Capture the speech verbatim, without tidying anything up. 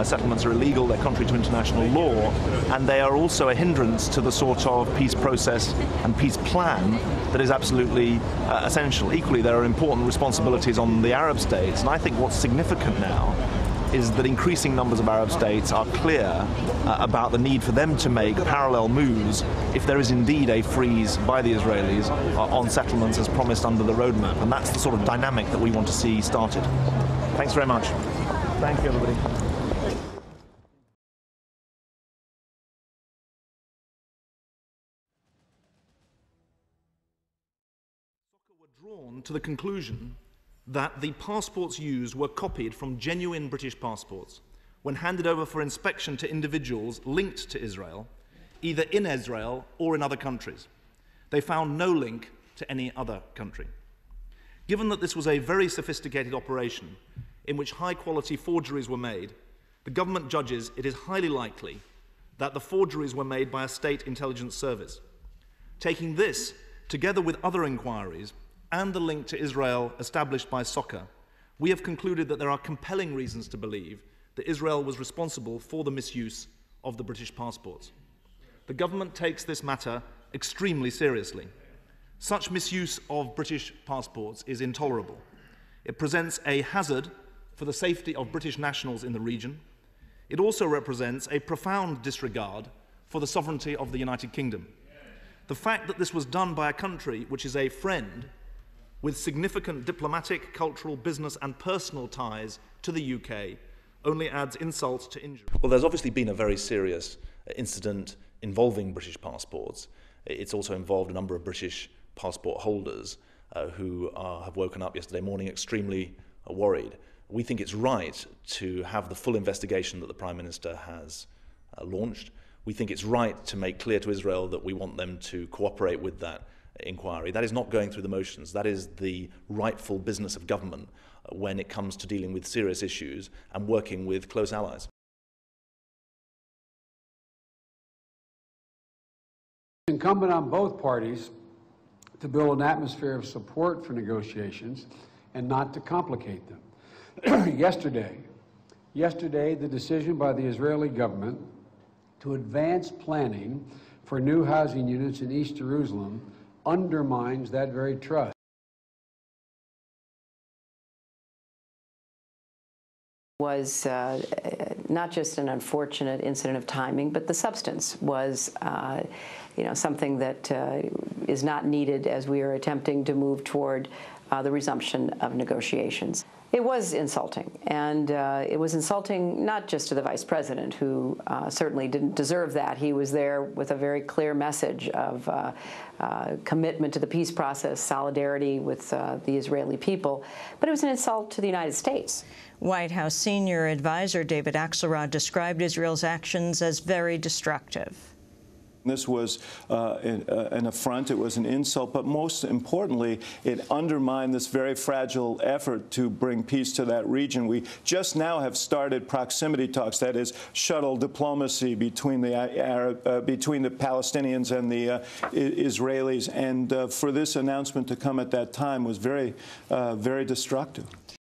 uh, settlements are illegal, they're contrary to international law, and they are also a hindrance to the sort of peace process and peace plan that is absolutely uh, essential. Equally, there are important responsibilities on the Arab states, and I think what's significant now is that increasing numbers of Arab states are clear uh, about the need for them to make parallel moves if there is indeed a freeze by the Israelis uh, on settlements as promised under the roadmap. And that's the sort of dynamic that we want to see started. Thanks very much. Thank you, everybody. Were drawn to the conclusion that the passports used were copied from genuine British passports when handed over for inspection to individuals linked to Israel, either in Israel or in other countries. They found no link to any other country. Given that this was a very sophisticated operation in which high-quality forgeries were made, the government judges it is highly likely that the forgeries were made by a state intelligence service. Taking this, together with other inquiries, and the link to Israel established by SOCA, we have concluded that there are compelling reasons to believe that Israel was responsible for the misuse of the British passports. The government takes this matter extremely seriously. Such misuse of British passports is intolerable. It presents a hazard for the safety of British nationals in the region. It also represents a profound disregard for the sovereignty of the United Kingdom. The fact that this was done by a country which is a friend with significant diplomatic, cultural, business and personal ties to the U K only adds insult to injury. Well, there's obviously been a very serious incident involving British passports. It's also involved a number of British passport holders uh, who are, have woken up yesterday morning extremely uh, worried. We think it's right to have the full investigation that the Prime Minister has uh, launched. We think it's right to make clear to Israel that we want them to cooperate with that inquiry. That is not going through the motions. That is the rightful business of government when it comes to dealing with serious issues and working with close allies. It's incumbent on both parties to build an atmosphere of support for negotiations and not to complicate them. yesterday, yesterday, the decision by the Israeli government to advance planning for new housing units in East Jerusalem undermines that very trust. Was uh, not just an unfortunate incident of timing, but the substance was, uh, you know, something that uh, is not needed as we are attempting to move toward uh, the resumption of negotiations. It was insulting, and uh, it was insulting not just to the Vice President, who uh, certainly didn't deserve that. He was there with a very clear message of uh, uh, commitment to the peace process, solidarity with uh, the Israeli people, but it was an insult to the United States. White House senior advisor David Axelrod described Israel's actions as very destructive. This was uh, an affront, it was an insult, but most importantly, it undermined this very fragile effort to bring peace to that region. We just now have started proximity talks, that is, shuttle diplomacy between the Arab, uh, between the Palestinians and the uh, Israelis, and uh, for this announcement to come at that time was very, uh, very destructive.